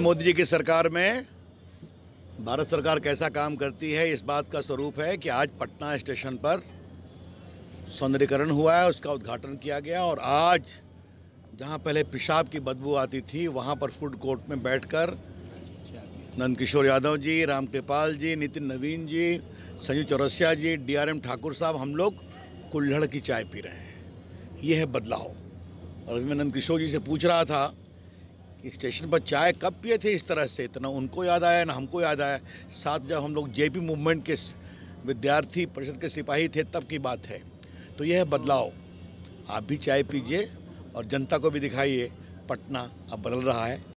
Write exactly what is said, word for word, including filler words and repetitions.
मोदी जी की सरकार में भारत सरकार कैसा काम करती है, इस बात का स्वरूप है कि आज पटना स्टेशन पर सौंदर्यीकरण हुआ है, उसका उद्घाटन किया गया। और आज जहां पहले पेशाब की बदबू आती थी, वहां पर फूड कोर्ट में बैठकर नंदकिशोर यादव जी, रामकृपाल जी, नितिन नवीन जी, संजू चौरसिया जी, डीआरएम ठाकुर साहब, हम लोग कुल्हड़ की चाय पी रहे हैं। ये है बदलाव। और अभी मैं नंदकिशोर जी से पूछ रहा था कि स्टेशन पर चाय कब पिए थे इस तरह से, इतना उनको याद आया ना हमको याद आया। साथ जब हम लोग जेपी मूवमेंट के विद्यार्थी परिषद के सिपाही थे तब की बात है। तो यह है बदलाव। आप भी चाय पीजिए और जनता को भी दिखाइए पटना अब बदल रहा है।